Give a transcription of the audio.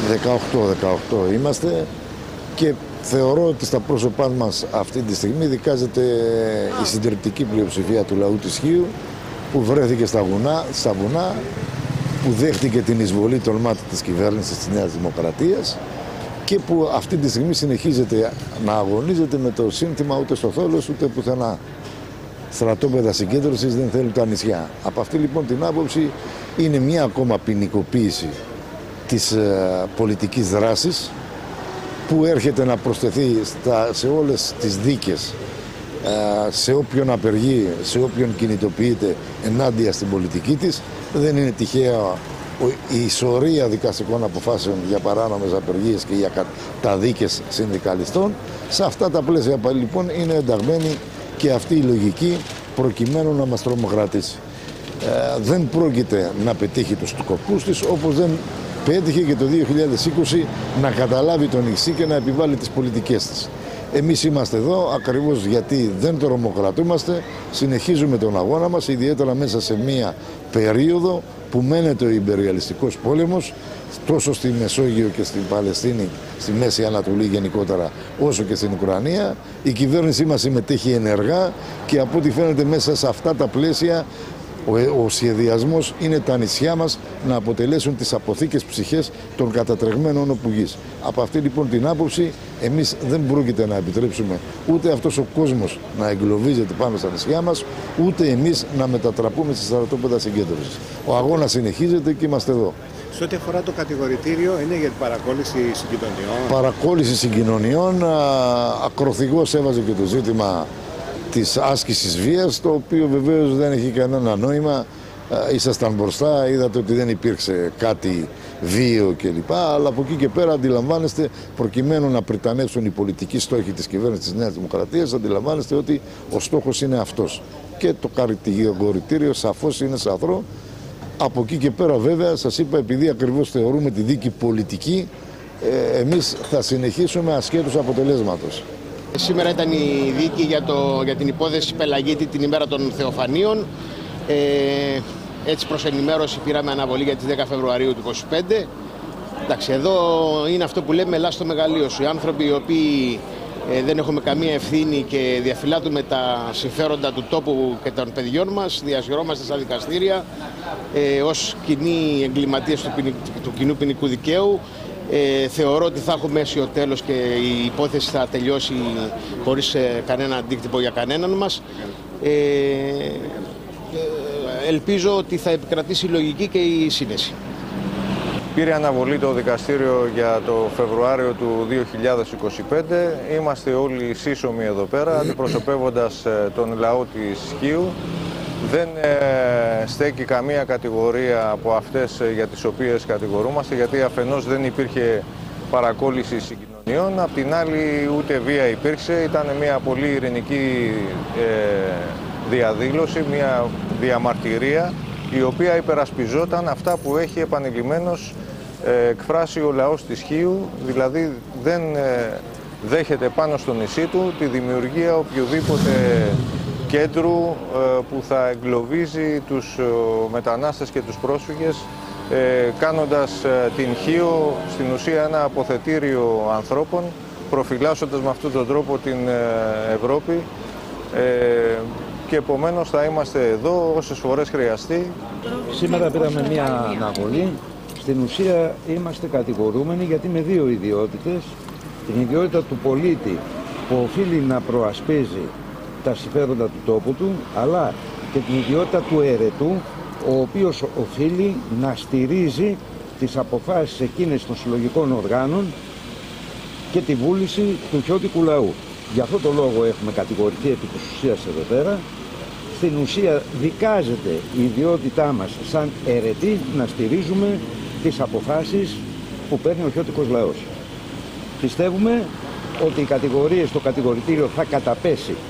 18 είμαστε και θεωρώ ότι στα πρόσωπά μας αυτή τη στιγμή δικάζεται η συντριπτική πλειοψηφία του λαού της Χίου που βρέθηκε στα βουνά, που δέχτηκε την εισβολή των μάτων της κυβέρνησης της Νέας Δημοκρατίας και που αυτή τη στιγμή συνεχίζεται να αγωνίζεται με το σύνθημα ούτε στο Θόλος ούτε πουθενά. Στρατόπεδα συγκέντρωσης δεν θέλουν τα νησιά. Από αυτή λοιπόν την άποψη είναι μια ακόμα ποινικοποίηση της πολιτικής δράσης που έρχεται να προσθεθεί σε όλες τις δίκες, σε όποιον απεργεί, σε όποιον κινητοποιείται ενάντια στην πολιτική της. Δεν είναι τυχαία η σωρία δικαστικών αποφάσεων για παράνομες απεργίες και για καταδίκες συνδικαλιστών. Σε αυτά τα πλαίσια λοιπόν είναι ενταγμένη και αυτή η λογική προκειμένου να μας τρομοκρατήσει. Δεν πρόκειται να πετύχει τους σκοπούς της, όπως δεν πέτυχε και το 2020 να καταλάβει το νησί και να επιβάλλει τις πολιτικές της. Εμείς είμαστε εδώ ακριβώς γιατί δεν τρομοκρατούμαστε, συνεχίζουμε τον αγώνα μας, ιδιαίτερα μέσα σε μία περίοδο που μένεται ο ιμπεριαλιστικός πόλεμος τόσο στη Μεσόγειο και στην Παλαιστίνη, στη Μέση Ανατολή γενικότερα, όσο και στην Ουκρανία. Η κυβέρνησή μας συμμετέχει ενεργά και από ό,τι φαίνεται μέσα σε αυτά τα πλαίσια ο σχεδιασμός είναι τα νησιά μας να αποτελέσουν τις αποθήκες ψυχές των κατατρεγμένων όπου γης. Από αυτή λοιπόν την άποψη εμείς δεν πρόκειται να επιτρέψουμε ούτε αυτός ο κόσμος να εγκλωβίζεται πάνω στα νησιά μας, ούτε εμείς να μετατραπούμε σε στρατόπεδα συγκέντρωσης. Ο αγώνας συνεχίζεται και είμαστε εδώ. Σε ό,τι αφορά το κατηγορητήριο, είναι για την παρακόλληση συγκοινωνιών. Παρακόλληση συγκοινωνιών, ακροθυγώς έβαζε και το ζήτημα της άσκησης βίας, το οποίο βεβαίως δεν έχει κανένα νόημα. Ήσασταν μπροστά, είδατε ότι δεν υπήρξε κάτι βίαιο κλπ. Αλλά από εκεί και πέρα αντιλαμβάνεστε, προκειμένου να πριτανεύσουν οι πολιτικοί στόχοι της κυβέρνησης της Νέας Δημοκρατίας, αντιλαμβάνεστε ότι ο στόχος είναι αυτός. Και το κατηγορητήριο σαφώς είναι σαθρό. Από εκεί και πέρα βέβαια, σας είπα, επειδή ακριβώς θεωρούμε τη δίκη πολιτική, εμείς θα συνεχίσουμε ασχέτως αποτελέσματος. Σήμερα ήταν η δίκη για την υπόθεση Πελαγίτη την ημέρα των Θεοφανίων. Έτσι προς ενημέρωση πήραμε αναβολή για τις 10 Φεβρουαρίου του 2025. Εντάξει, εδώ είναι αυτό που λέμε ελά στο μεγαλείο σου. Οι άνθρωποι οι οποίοι δεν έχουμε καμία ευθύνη και διαφυλάττουμε τα συμφέροντα του τόπου και των παιδιών μας, διασυρώμαστε στα δικαστήρια ως κοινοί εγκληματίες του κοινού ποινικού δικαίου. Θεωρώ ότι θα έχουμε αίσιο τέλος και η υπόθεση θα τελειώσει χωρίς κανένα αντίκτυπο για κανέναν μας. Ελπίζω ότι θα επικρατήσει η λογική και η σύνεση. Πήρε αναβολή το δικαστήριο για το Φεβρουάριο του 2025. Είμαστε όλοι σύσσωμοι εδώ πέρα, αντιπροσωπεύοντας τον λαό της Χίου. Δεν στέκει καμία κατηγορία από αυτές για τις οποίες κατηγορούμαστε, γιατί αφενός δεν υπήρχε παρακόλληση συγκοινωνιών, απ' την άλλη ούτε βία υπήρξε. Ήταν μια πολύ ειρηνική διαδήλωση, μια διαμαρτυρία η οποία υπερασπιζόταν αυτά που έχει επανειλημμένως εκφράσει ο λαός της Χίου, δηλαδή δεν δέχεται πάνω στο νησί του τη δημιουργία οποιοδήποτε κέντρου που θα εγκλωβίζει τους μετανάστες και τους πρόσφυγες, κάνοντας την Χίο στην ουσία ένα αποθετήριο ανθρώπων, προφυλάσσοντας με αυτόν τον τρόπο την Ευρώπη, και επομένως θα είμαστε εδώ όσες φορές χρειαστεί. Σήμερα πήραμε μια αναβολή. Στην ουσία είμαστε κατηγορούμενοι γιατί με δύο ιδιότητες. Την ιδιότητα του πολίτη που οφείλει να προασπίζει τα συμφέροντα του τόπου του, αλλά και την ιδιότητα του αιρετού, ο οποίος οφείλει να στηρίζει τις αποφάσεις εκείνες των συλλογικών οργάνων και τη βούληση του χιώτικου λαού. Γι' αυτό το λόγο έχουμε κατηγορηθεί επί της ουσίας εδώ πέρα. Στην ουσία δικάζεται η ιδιότητά μας σαν αιρετοί να στηρίζουμε τις αποφάσεις που παίρνει ο χιώτικος λαός. Πιστεύουμε ότι οι κατηγορίες στο κατηγορητήριο θα καταπέσει